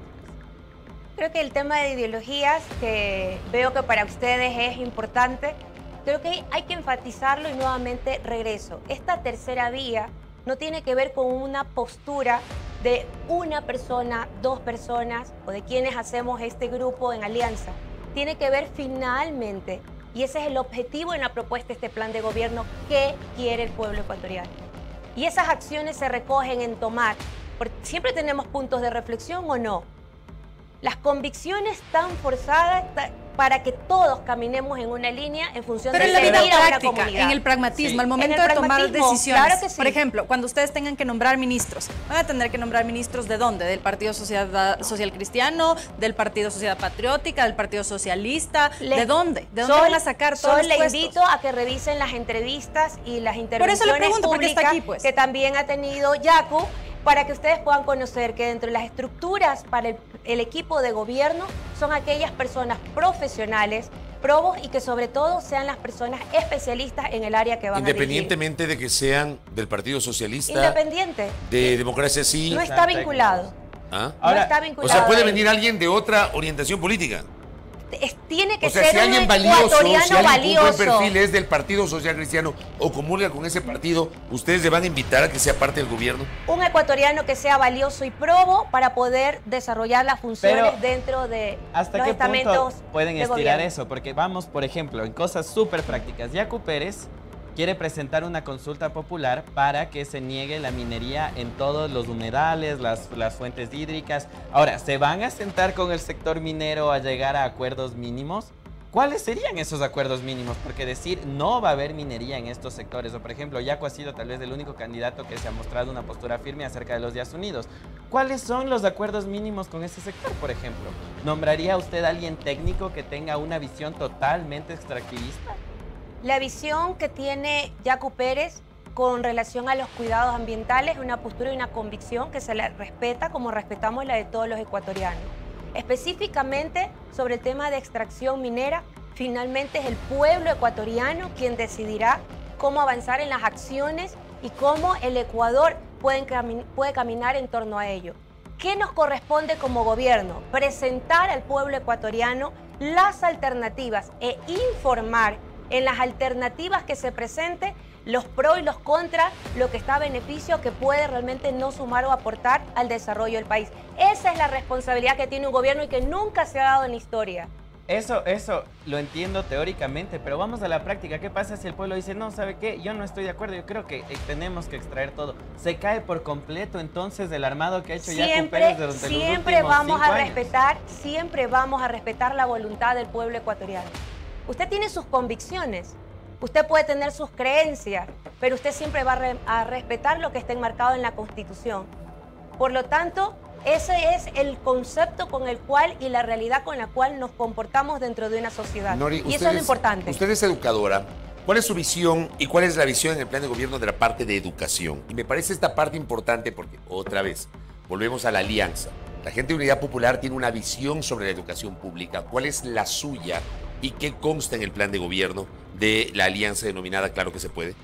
Creo que el tema de ideologías, que veo que para ustedes es importante, creo que hay que enfatizarlo y nuevamente regreso. Esta tercera vía no tiene que ver con una postura de una persona, dos personas o de quienes hacemos este grupo en alianza. Tiene que ver finalmente, y ese es el objetivo en la propuesta de este plan de gobierno, qué quiere el pueblo ecuatoriano. Y esas acciones se recogen en tomar, porque siempre tenemos puntos de reflexión o no. Las convicciones están forzadas para que todos caminemos en una línea en función Pero de en la vida servir a una práctica, comunidad. en el pragmatismo, Sí. al momento En el de tomar pragmatismo, decisiones. claro que sí. Por ejemplo, cuando ustedes tengan que nombrar ministros, van a tener que nombrar ministros ¿de dónde? ¿Del Partido Sociedad, Social Cristiano? ¿Del Partido Sociedad Patriótica? ¿Del Partido Socialista? Le- ¿De dónde? ¿De dónde Sol- van a sacar todos Sol los le puestos? invito a que revisen las entrevistas y las Por intervenciones eso le pregunto, porque está públicas aquí, pues. que también ha tenido Yacu, para que ustedes puedan conocer que dentro de las estructuras para el, el equipo de gobierno son aquellas personas profesionales, probos y que sobre todo sean las personas especialistas en el área que van a dirigir. Independientemente de que sean del Partido Socialista, Independiente. de Democracia Sí. No está Exacto. vinculado. ¿Ah? No Ahora, está O vinculado. sea, puede a él. venir alguien de otra orientación política. Es- tiene que O sea, ser si alguien un valioso, ecuatoriano si alguien con valioso. buen perfil es del Partido Social Cristiano o comulga con ese partido, ¿ustedes le van a invitar a que sea parte del gobierno? Un ecuatoriano que sea valioso y probo para poder desarrollar las funciones Pero, dentro de ¿Hasta los qué estamentos punto pueden de estirar gobierno. eso? Porque vamos, por ejemplo, en cosas súper prácticas. Yacu Pérez quiere presentar una consulta popular para que se niegue la minería en todos los humedales, las, las fuentes hídricas. Ahora, ¿se van a sentar con el sector minero a llegar a acuerdos mínimos? ¿Cuáles serían esos acuerdos mínimos? Porque decir no va a haber minería en estos sectores, o por ejemplo, Yacu ha sido tal vez el único candidato que se ha mostrado una postura firme acerca de los Días Unidos. ¿Cuáles son los acuerdos mínimos con ese sector, por ejemplo? ¿Nombraría usted a alguien técnico que tenga una visión totalmente extractivista? La visión que tiene Yacu Pérez con relación a los cuidados ambientales es una postura y una convicción que se la respeta como respetamos la de todos los ecuatorianos. Específicamente sobre el tema de extracción minera, finalmente es el pueblo ecuatoriano quien decidirá cómo avanzar en las acciones y cómo el Ecuador puede, cami- puede caminar en torno a ello. ¿Qué nos corresponde como gobierno? Presentar al pueblo ecuatoriano las alternativas e informar en las alternativas que se presenten los pros y los contras, lo que está a beneficio, que puede realmente no sumar o aportar al desarrollo del país. Esa es la responsabilidad que tiene un gobierno y que nunca se ha dado en la historia. Eso, eso lo entiendo teóricamente, pero vamos a la práctica. ¿Qué pasa si el pueblo dice, no, ¿sabe qué? Yo no estoy de acuerdo, yo creo que eh, tenemos que extraer todo. ¿Se cae por completo entonces el armado que ha hecho Yacu Pérez Siempre, durante siempre los últimos vamos cinco a años? respetar, siempre vamos a respetar la voluntad del pueblo ecuatoriano. Usted tiene sus convicciones, usted puede tener sus creencias, pero usted siempre va a, re- a respetar lo que está enmarcado en la Constitución. Por lo tanto, ese es el concepto con el cual y la realidad con la cual nos comportamos dentro de una sociedad. Nori, y eso usted es lo importante. Usted es educadora. ¿Cuál es su visión y cuál es la visión en el plan de gobierno de la parte de educación? Y me parece esta parte importante porque, otra vez, volvemos a la alianza. La gente de Unidad Popular tiene una visión sobre la educación pública. ¿Cuál es la suya y qué consta en el plan de gobierno de la alianza denominada Claro que se puede?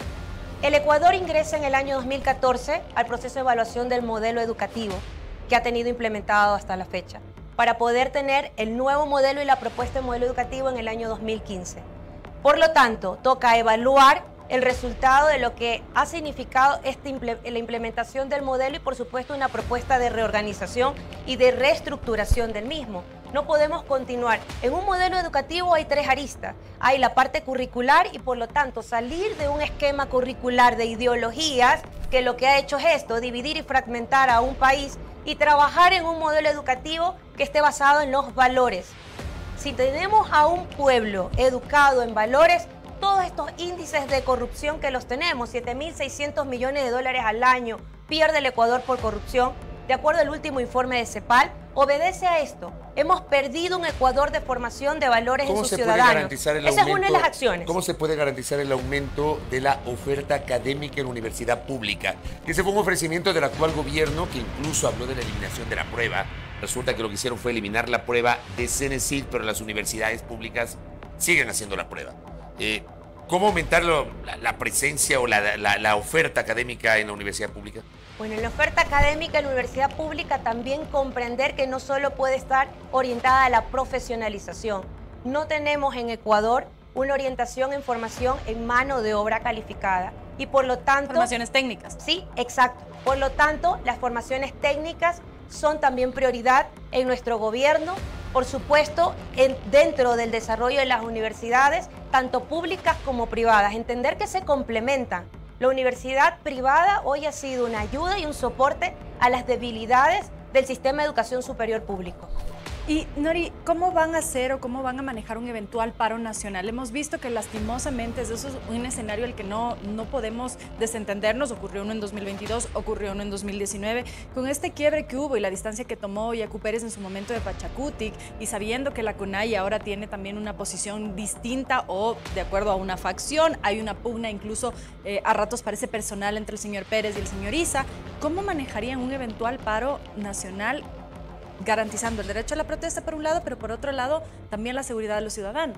El Ecuador ingresa en el año dos mil catorce al proceso de evaluación del modelo educativo que ha tenido implementado hasta la fecha, para poder tener el nuevo modelo y la propuesta de modelo educativo en el año dos mil quince. Por lo tanto, toca evaluar el resultado de lo que ha significado este, la implementación del modelo y, por supuesto, una propuesta de reorganización y de reestructuración del mismo. No podemos continuar. En un modelo educativo hay tres aristas. Hay la parte curricular y, por lo tanto, salir de un esquema curricular de ideologías que lo que ha hecho es esto, dividir y fragmentar a un país, y trabajar en un modelo educativo que esté basado en los valores. Si tenemos a un pueblo educado en valores, todos estos índices de corrupción que los tenemos, siete mil seiscientos millones de dólares al año pierde el Ecuador por corrupción, de acuerdo al último informe de CEPAL, obedece a esto. Hemos perdido un Ecuador de formación de valores en sus ciudadanos. Esa es una de las acciones. ¿Cómo se puede garantizar el aumento de la oferta académica en la universidad pública? Ese fue un ofrecimiento del actual gobierno que incluso habló de la eliminación de la prueba. Resulta que lo que hicieron fue eliminar la prueba de Cenecit, pero las universidades públicas siguen haciendo la prueba. Eh, ¿Cómo aumentar lo, la, la presencia o la, la, la oferta académica en la universidad pública? Bueno, en la oferta académica en la universidad pública también comprender que no solo puede estar orientada a la profesionalización. No tenemos en Ecuador una orientación en formación en mano de obra calificada y por lo tanto... Formaciones técnicas. Sí, exacto. Por lo tanto, las formaciones técnicas son también prioridad en nuestro gobierno, por supuesto, en, dentro del desarrollo de las universidades, tanto públicas como privadas. Entender que se complementan. La universidad privada hoy ha sido una ayuda y un soporte a las debilidades del sistema de educación superior público. Y Nori, ¿cómo van a hacer o cómo van a manejar un eventual paro nacional? Hemos visto que lastimosamente eso es un escenario al que no, no podemos desentendernos. Ocurrió uno en dos mil veintidós, ocurrió uno en dos mil diecinueve. Con este quiebre que hubo y la distancia que tomó Yacu Pérez en su momento de Pachacutic y sabiendo que la CONAIE ahora tiene también una posición distinta o de acuerdo a una facción, hay una pugna incluso eh, a ratos parece personal entre el señor Pérez y el señor Issa, ¿cómo manejarían un eventual paro nacional garantizando el derecho a la protesta por un lado, pero por otro lado también la seguridad de los ciudadanos?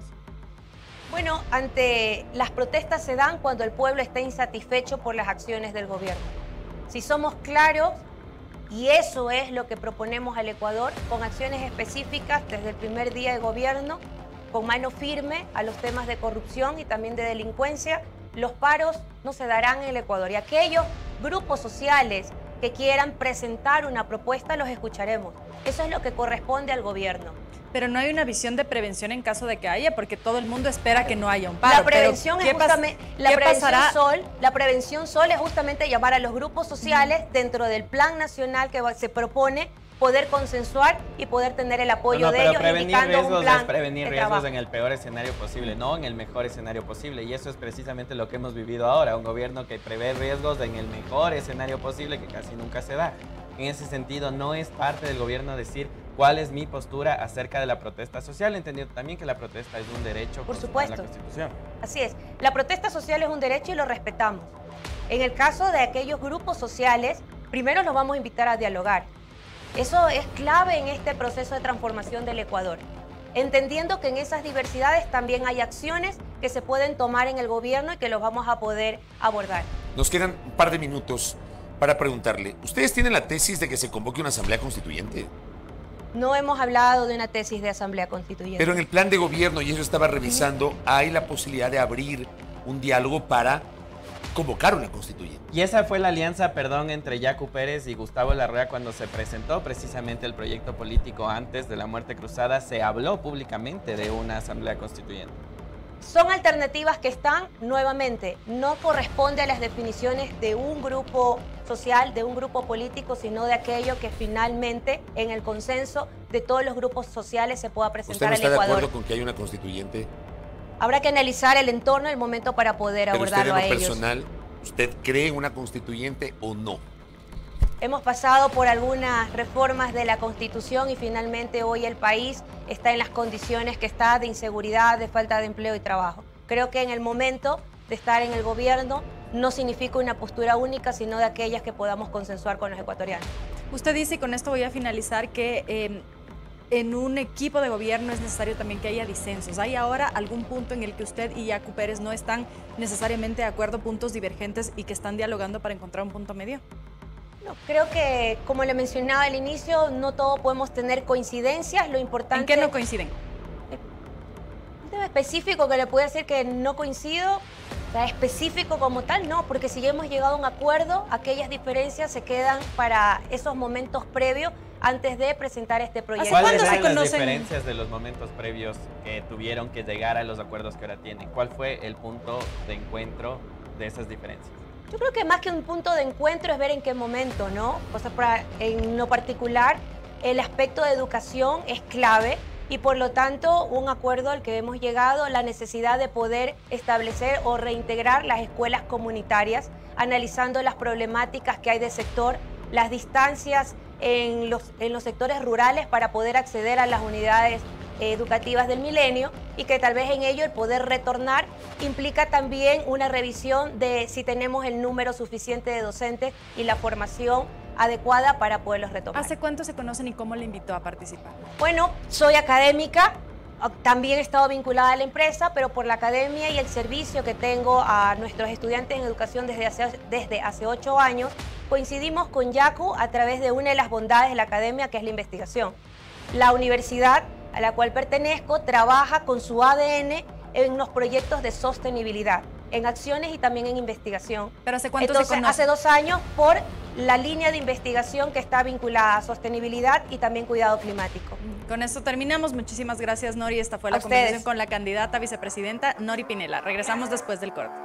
Bueno, ante las protestas se dan cuando el pueblo está insatisfecho por las acciones del gobierno. Si somos claros, y eso es lo que proponemos al Ecuador, con acciones específicas desde el primer día de gobierno, con mano firme a los temas de corrupción y también de delincuencia, los paros no se darán en el Ecuador. Y aquellos grupos sociales que quieran presentar una propuesta, los escucharemos. Eso es lo que corresponde al gobierno. Pero no hay una visión de prevención en caso de que haya, porque todo el mundo espera que no haya un paro. La prevención es justamente, la ¿qué prevención pasará? Sol, la prevención Sol es justamente llamar a los grupos sociales mm. dentro del plan nacional que se propone, poder consensuar y poder tener el apoyo no, no, de pero ellos, prevenir indicando riesgos un plan es prevenir de riesgos trabajo. en el peor escenario posible, no en el mejor escenario posible. Y eso es precisamente lo que hemos vivido ahora, un gobierno que prevé riesgos en el mejor escenario posible, que casi nunca se da. En ese sentido, no es parte del gobierno decir cuál es mi postura acerca de la protesta social, entendiendo también que la protesta es un derecho por consagrado supuesto en la Constitución. Así es, la protesta social es un derecho y lo respetamos. En el caso de aquellos grupos sociales, primero los vamos a invitar a dialogar. Eso es clave en este proceso de transformación del Ecuador, entendiendo que en esas diversidades también hay acciones que se pueden tomar en el gobierno y que los vamos a poder abordar. Nos quedan un par de minutos para preguntarle, ¿ustedes tienen la tesis de que se convoque una asamblea constituyente? No hemos hablado de una tesis de asamblea constituyente. Pero en el plan de gobierno, y eso estaba revisando, hay la posibilidad de abrir un diálogo para convocar una constituyente. Y esa fue la alianza, perdón, entre Yacu Pérez y Gustavo Larrea cuando se presentó precisamente el proyecto político antes de la muerte cruzada. Se habló públicamente de una asamblea constituyente. Son alternativas que están, nuevamente, no corresponde a las definiciones de un grupo social, de un grupo político, sino de aquello que finalmente, en el consenso de todos los grupos sociales, se pueda presentar al Ecuador. ¿Usted no está de acuerdo con que haya una constituyente? Habrá que analizar el entorno, el momento para poder Pero abordarlo a usted en lo ellos. personal, ¿usted cree en una constituyente o no? Hemos pasado por algunas reformas de la Constitución y finalmente hoy el país está en las condiciones que está de inseguridad, de falta de empleo y trabajo. Creo que en el momento de estar en el gobierno no significa una postura única, sino de aquellas que podamos consensuar con los ecuatorianos. Usted dice, y con esto voy a finalizar, que eh, en un equipo de gobierno es necesario también que haya disensos. ¿Hay ahora algún punto en el que usted y Yacu Pérez no están necesariamente de acuerdo, puntos divergentes y que están dialogando para encontrar un punto medio? No, creo que, como le mencionaba al inicio, no todos podemos tener coincidencias. Lo importante... ¿En qué no coinciden? Un tema específico que le puedo decir que no coincido, o sea, específico como tal, no, porque si ya hemos llegado a un acuerdo, aquellas diferencias se quedan para esos momentos previos antes de presentar este proyecto. ¿Cuáles ¿Cuándo se eran las conocen? diferencias de los momentos previos que tuvieron que llegar a los acuerdos que ahora tienen? ¿Cuál fue el punto de encuentro de esas diferencias? Yo creo que más que un punto de encuentro es ver en qué momento, ¿no? O sea, para, en lo particular, el aspecto de educación es clave y por lo tanto un acuerdo al que hemos llegado, la necesidad de poder establecer o reintegrar las escuelas comunitarias, analizando las problemáticas que hay de sector, las distancias en los, en los sectores rurales para poder acceder a las unidades educativas del milenio y que tal vez en ello el poder retornar implica también una revisión de si tenemos el número suficiente de docentes y la formación adecuada para poderlos retomar. ¿Hace cuánto se conocen y cómo le invitó a participar? Bueno, soy académica, también he estado vinculada a la empresa, pero por la academia y el servicio que tengo a nuestros estudiantes en educación desde hace, desde hace ocho años, coincidimos con Yacu a través de una de las bondades de la academia, que es la investigación. La universidad a la cual pertenezco trabaja con su A D N en los proyectos de sostenibilidad, en acciones y también en investigación. ¿Pero hace cuánto Entonces, se conocen? hace dos años por la línea de investigación que está vinculada a sostenibilidad y también cuidado climático. Con esto terminamos. Muchísimas gracias, Nori. Esta fue la A conversación ustedes. con la candidata a vicepresidenta, Nori Pinela. Regresamos después del corte.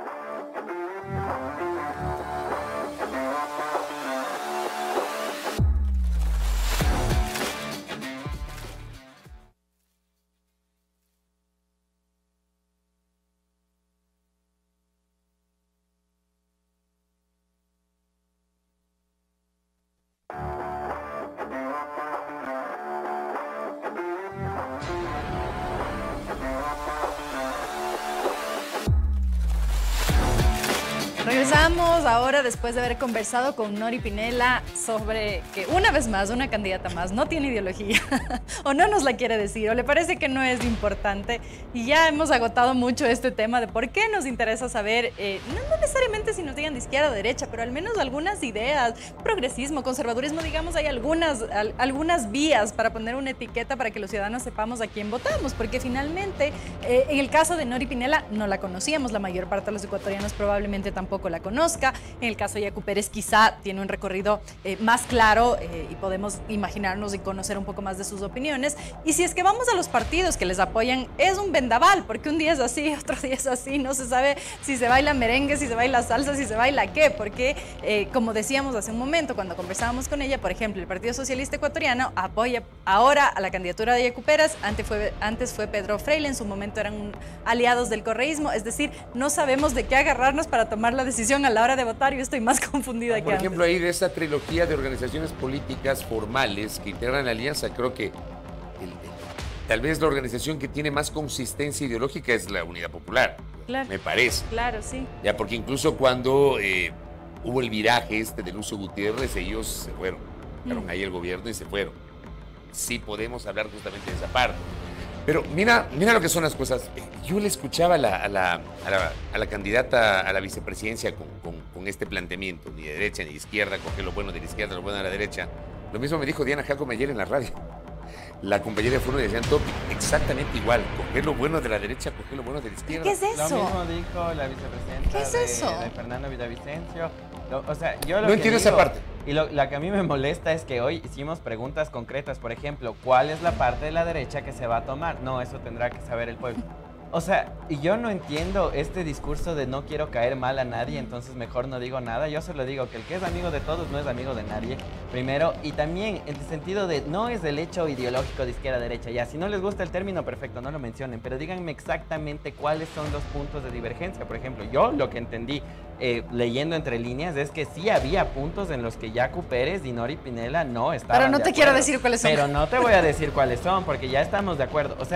Regresamos ahora después de haber conversado con Nori Pinela sobre que una vez más, una candidata más no tiene ideología o no nos la quiere decir o le parece que no es importante y ya hemos agotado mucho este tema de por qué nos interesa saber, eh, no, no necesariamente si nos digan de izquierda o derecha, pero al menos algunas ideas, progresismo, conservadurismo, digamos, hay algunas, al, algunas vías para poner una etiqueta para que los ciudadanos sepamos a quién votamos, porque finalmente eh, en el caso de Nori Pinela no la conocíamos, la mayor parte de los ecuatorianos probablemente tampoco la conozca. En el caso de Yacu Pérez quizá tiene un recorrido eh, más claro eh, y podemos imaginarnos y conocer un poco más de sus opiniones. Y si es que vamos a los partidos que les apoyan, es un vendaval, porque un día es así, otro día es así, no se sabe si se baila merengue, si se baila salsa, si se baila qué, porque eh, como decíamos hace un momento cuando conversábamos con ella, por ejemplo, el Partido Socialista Ecuatoriano apoya ahora a la candidatura de Yacu Pérez, antes fue, antes fue Pedro Freile, en su momento eran aliados del correísmo, es decir, no sabemos de qué agarrarnos para tomar la decisión a la hora de votar. Yo estoy más confundida que Por antes. ejemplo, ahí de esa trilogía de organizaciones políticas formales que integran la alianza, creo que el, el, tal vez la organización que tiene más consistencia ideológica es la Unidad Popular, Claro. me parece. Claro, sí. Ya, porque incluso cuando eh, hubo el viraje este de Lucio Gutiérrez, ellos se fueron, dejaron Mm. ahí el gobierno y se fueron. Sí podemos hablar justamente de esa parte. Pero mira, mira lo que son las cosas. Yo le escuchaba a la, a la, a la, a la candidata a la vicepresidencia con, con, con este planteamiento, ni de derecha ni de izquierda, coger lo bueno de la izquierda, lo bueno de la derecha. Lo mismo me dijo Diana Jacome ayer en la radio. La compañera de Foro de Jean Topic, exactamente igual. Coger lo bueno de la derecha, coger lo bueno de la izquierda. ¿Qué es Lo eso? mismo dijo la vicepresidenta ¿Qué es de, eso? de Fernando Villavicencio. Lo- o sea, yo lo No que entiendo esa digo- parte. Y lo, la que a mí me molesta es que hoy hicimos preguntas concretas. Por ejemplo, ¿cuál es la parte de la derecha que se va a tomar? No, eso tendrá que saber el pueblo. O sea, y yo no entiendo este discurso de no quiero caer mal a nadie, entonces mejor no digo nada. Yo solo digo que el que es amigo de todos no es amigo de nadie, primero. Y también en el sentido de no es el hecho ideológico de izquierda-derecha. Ya, si no les gusta el término, perfecto, no lo mencionen. Pero díganme exactamente cuáles son los puntos de divergencia. Por ejemplo, yo lo que entendí eh, leyendo entre líneas es que sí había puntos en los que Yacu Pérez y Nori Pinela no estaban Pero no de te quiero acuerdo. decir cuáles son. Pero no te voy a decir cuáles son, porque ya estamos de acuerdo. O sea,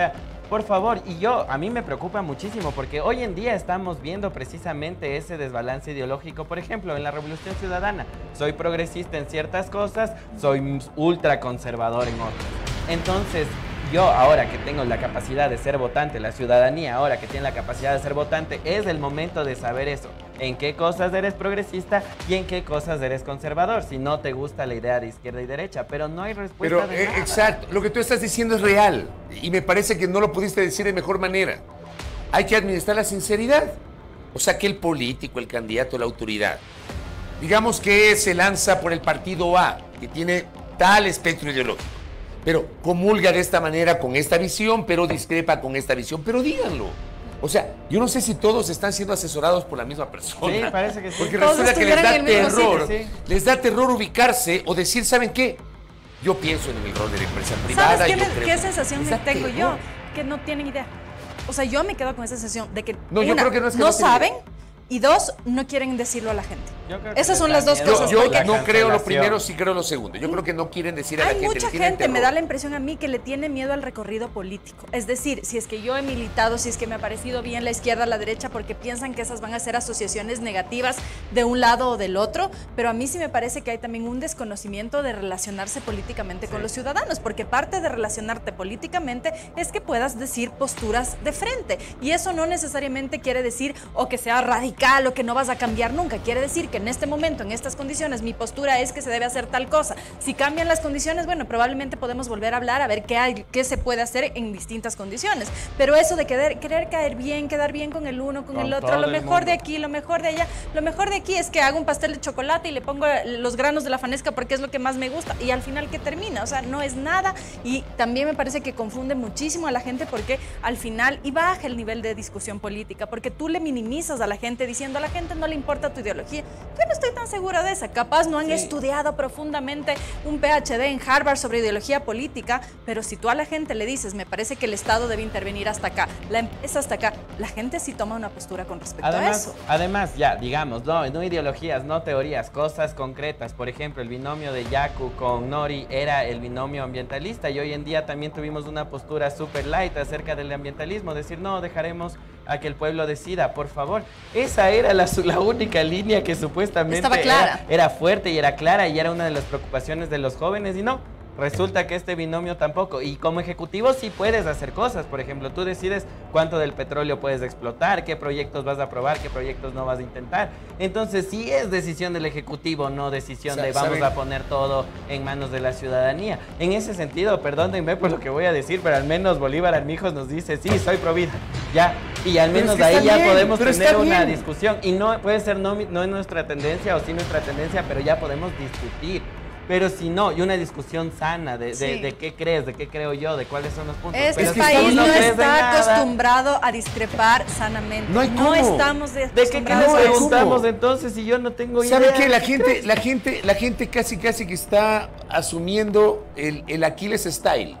Por favor, y yo, a mí me preocupa muchísimo porque hoy en día estamos viendo precisamente ese desbalance ideológico. Por ejemplo, en la Revolución Ciudadana, soy progresista en ciertas cosas, soy ultra conservador en otras. Entonces, yo ahora que tengo la capacidad de ser votante, la ciudadanía ahora que tiene la capacidad de ser votante, es el momento de saber eso. En qué cosas eres progresista y en qué cosas eres conservador, si no te gusta la idea de izquierda y derecha, pero no hay respuesta Pero, de eh, nada. exacto, lo que tú estás diciendo es real y me parece que no lo pudiste decir de mejor manera. Hay que administrar la sinceridad. O sea, que el político, el candidato, la autoridad, digamos que se lanza por el partido A, que tiene tal espectro ideológico, pero comulga de esta manera con esta visión, pero discrepa con esta visión, pero díganlo. O sea, yo no sé si todos están siendo asesorados por la misma persona. Sí, parece que sí. Porque Todos resulta que les estuvieran da en el mismo terror, sitio, sí. les da terror ubicarse o decir, ¿saben qué? Yo pienso en el rol de la empresa privada. ¿Sabes qué, yo me- creo qué que- sensación les me da tengo terror. yo? Que no tienen idea. O sea, yo me quedo con esa sensación de que, No, yo una, creo que no es que no tienen saben, idea. y dos, no quieren decirlo a la gente. Yo creo que Esas les son da las dos miedo cosas. Yo, yo porque no creo lo cancelación. primero, sí creo lo segundo. Yo creo que no quieren decir a la hay gente. mucha le tienen gente, me terror. da la impresión a mí, que le tiene miedo al recorrido político. Es decir, si es que yo he militado, si es que me ha parecido bien la izquierda, la derecha, porque piensan que esas van a ser asociaciones negativas de un lado o del otro, pero a mí sí me parece que hay también un desconocimiento de relacionarse políticamente con los ciudadanos, porque parte de relacionarte políticamente es que puedas decir posturas de frente, y eso no necesariamente quiere decir o que sea radical o que no vas a cambiar nunca, quiere decir que en este momento, en estas condiciones, mi postura es que se debe hacer tal cosa. Si cambian las condiciones, bueno, probablemente podemos volver a hablar a ver qué hay, qué se puede hacer en distintas condiciones, pero eso de querer, querer caer bien, quedar bien con el uno, con, Con el otro, todo lo el mejor mundo. de aquí, lo mejor de allá, lo mejor de aquí es que hago un pastel de chocolate y le pongo los granos de la fanesca porque es lo que más me gusta, y al final ¿qué termina? O sea, no es nada, y también me parece que confunde muchísimo a la gente, porque al final, y baja el nivel de discusión política, porque tú le minimizas a la gente diciendo a la gente no le importa tu ideología. Yo no estoy tan segura de esa. Capaz no han Sí. estudiado profundamente un P H D en Harvard sobre ideología política, pero si tú a la gente le dices, me parece que el Estado debe intervenir hasta acá, la empresa hasta acá, la gente sí toma una postura con respecto a Además, eso. además, ya, digamos, no, no ideologías, no teorías, cosas concretas. Por ejemplo, el binomio de Yaku con Nori era el binomio ambientalista, y hoy en día también tuvimos una postura super light acerca del ambientalismo, decir, no, dejaremos a que el pueblo decida, por favor. Esa era la, su- la única línea que supuestamente Estaba clara. Era, era fuerte y era clara, y era una de las preocupaciones de los jóvenes, y no. Resulta que este binomio tampoco. Y como ejecutivo sí puedes hacer cosas. Por ejemplo, tú decides cuánto del petróleo puedes explotar, qué proyectos vas a aprobar, qué proyectos no vas a intentar. Entonces sí es decisión del ejecutivo, no decisión Sa- de vamos ¿saben? a poner todo en manos de la ciudadanía. En ese sentido, perdónenme por lo que voy a decir, pero al menos Bolívar Armijos nos dice, sí, soy pro vida. Ya. Y al Pero menos es que ahí está ya bien, podemos pero tener está una bien. discusión. Y no puede ser no, mi- no es nuestra tendencia o sí nuestra tendencia, pero ya podemos discutir. Pero si no, y una discusión sana de, de, Sí. de qué crees, de qué creo yo, de cuáles son los puntos. Este Pero si país tú no crees en está nada, acostumbrado a discrepar sanamente. No hay cómo. estamos de ¿de qué acostumbrados nos No hay a eso. preguntamos cómo. entonces si yo no tengo idea? ¿Sabe qué? La gente, la gente, la gente casi casi que está asumiendo el, el Aquiles Style.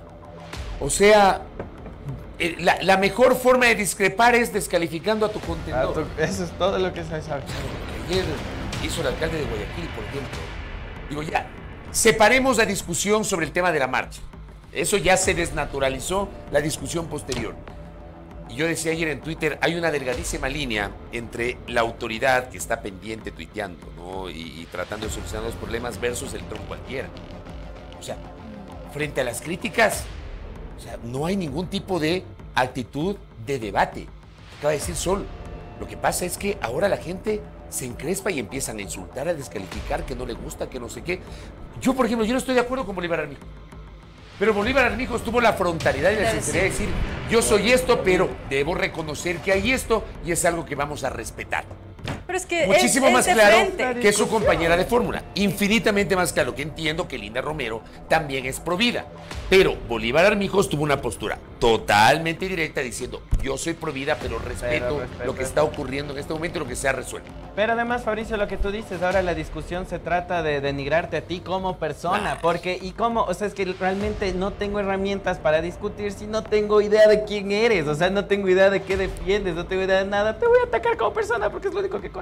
O sea, eh, la, la mejor forma de discrepar es descalificando a tu Ah, contendor. tú- Eso es todo lo que se sabe. Que ayer hizo el alcalde de Guayaquil, por ejemplo. Digo, ya, separemos la discusión sobre el tema de la marcha. Eso ya se desnaturalizó, la discusión posterior. Y yo decía ayer en Twitter, hay una delgadísima línea entre la autoridad que está pendiente tuiteando, ¿no? y, y tratando de solucionar los problemas versus el tron cualquiera. O sea, frente a las críticas, o sea, no hay ningún tipo de actitud de debate. Acaba de decir Sol. Lo que pasa es que ahora la gente se encrespa y empiezan a insultar, a descalificar, que no le gusta, que no sé qué. Yo, por ejemplo, yo no estoy de acuerdo con Bolívar Armijos. Pero Bolívar Armijos tuvo la frontalidad y la De sinceridad de decir, yo soy esto, pero debo reconocer que hay esto y es algo que vamos a respetar. Pero es que Muchísimo es, más es de claro frente. que su compañera de fórmula. Infinitamente más claro que entiendo que Linda Romero también es provida. Pero Bolívar Armijos tuvo una postura totalmente directa diciendo, yo soy provida, pero respeto, Pero respeto. lo que está ocurriendo en este momento y lo que se ha resuelto. Pero además, Fabricio, lo que tú dices, ahora la discusión se trata de denigrarte a ti como persona, Ah. porque, y cómo, o sea, es que realmente no tengo herramientas para discutir si no tengo idea de quién eres, o sea, no tengo idea de qué defiendes, no tengo idea de nada, te voy a atacar como persona porque es lo único que conozco.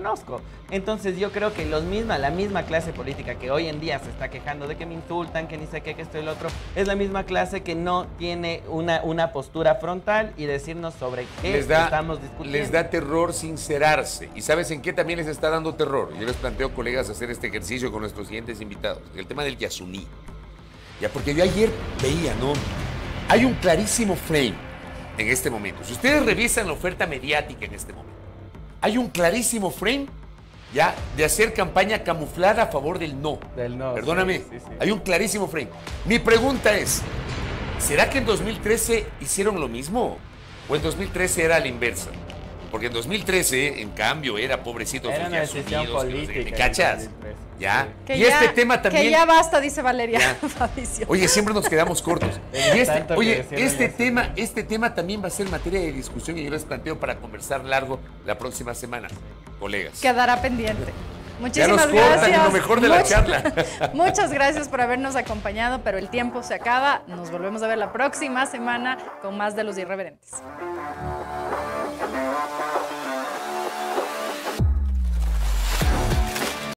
conozco. Entonces yo creo que los misma, la misma clase política que hoy en día se está quejando de que me insultan, que ni sé qué, que esto y lo otro, es la misma clase que no tiene una, una postura frontal y decirnos sobre qué les da, estamos discutiendo. Les da terror sincerarse. ¿Y sabes en qué también les está dando terror? Yo les planteo, colegas, hacer este ejercicio con nuestros siguientes invitados. El tema del Yasuní. Ya, porque yo ayer veía, ¿no? Hay un clarísimo frame en este momento. Si ustedes revisan la oferta mediática en este momento, hay un clarísimo frame ya de hacer campaña camuflada a favor del no. Del no. Perdóname, sí, sí, sí. Hay un clarísimo frame. Mi pregunta es, ¿será que en dos mil trece hicieron lo mismo? ¿O en dos mil trece era a la inversa? Porque en dos mil trece, en cambio, era pobrecitos Era los una Estados decisión Unidos, que no sé qué, política. ¿me cachas? ¿Ya? Que y ya, este tema también... Que ya basta, dice Valeria Ya. Fabricio. Oye, siempre nos quedamos cortos. Y este, Tanto que oye, decían este ellos. tema, este tema también va a ser materia de discusión y yo les planteo para conversar largo la próxima semana, colegas. Quedará pendiente. Ya Muchísimas nos cortan gracias. lo mejor de la Much- charla. Muchas gracias por habernos acompañado, pero el tiempo se acaba. Nos volvemos a ver la próxima semana con más de Los Irreverentes.